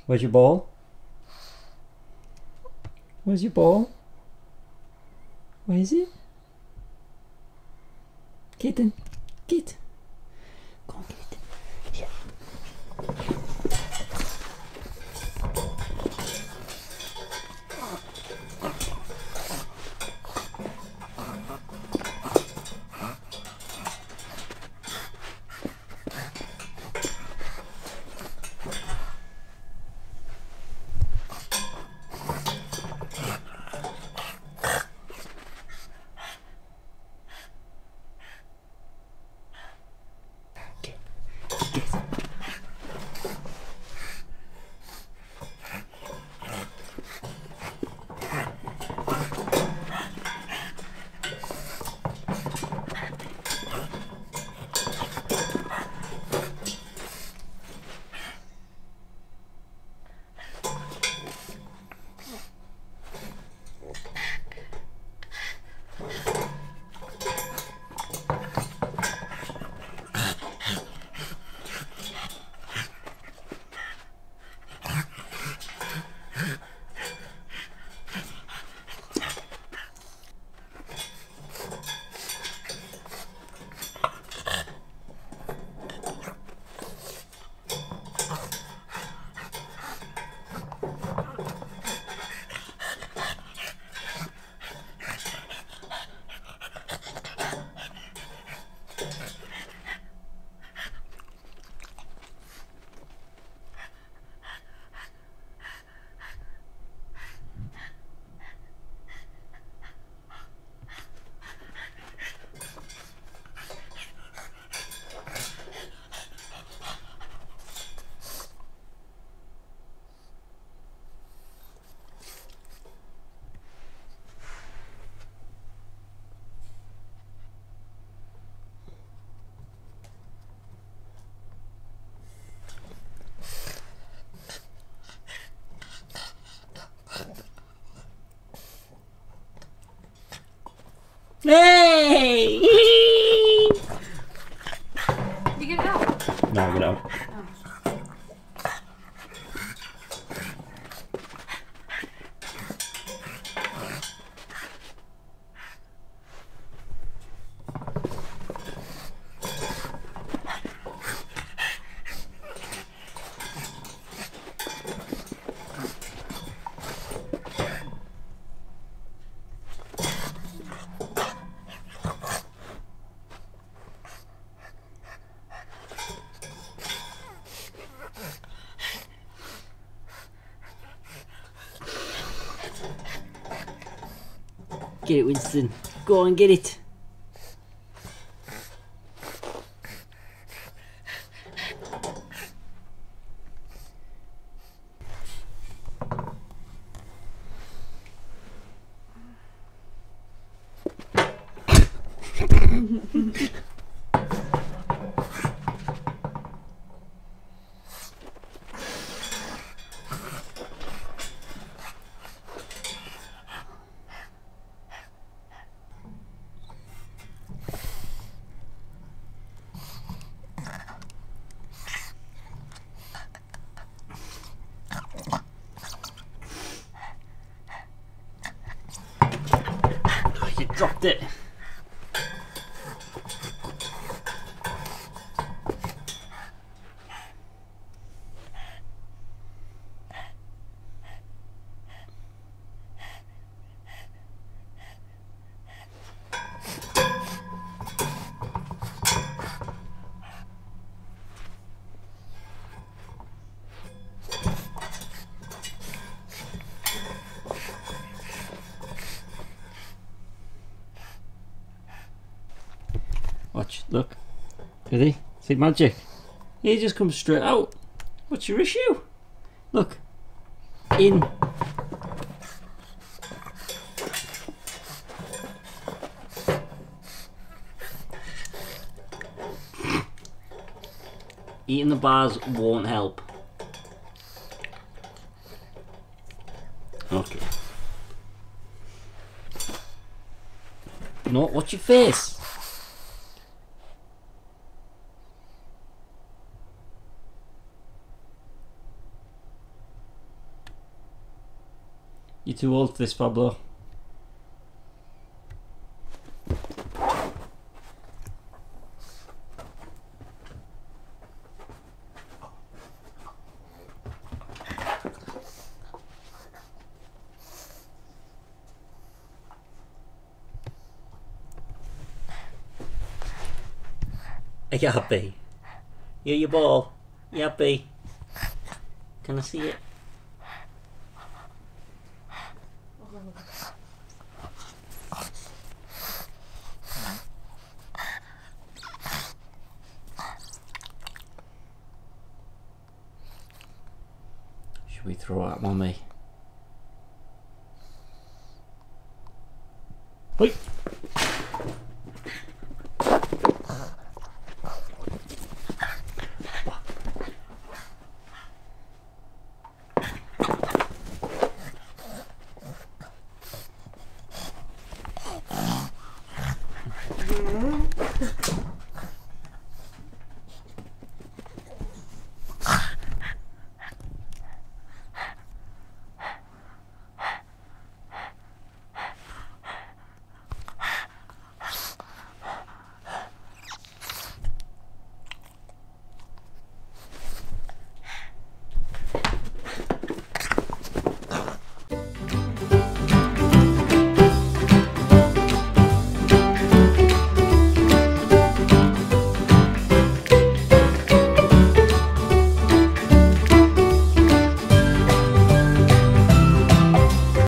Where's your ball? Where's your ball? Where is it? Kitten, get. Go on, get it. Yeah. Hey! You get it out. No, get out. Get it, Winston. Go on, get it. You dropped it. Watch, look. Ready? See magic? He just comes straight out. What's your issue? Look. In. Eating the bars won't help. Okay. No, watch your face. You're too old for this, Pablo. Are you happy? You your ball? You happy? Can I see it? Should we throw at Mummy? Wait!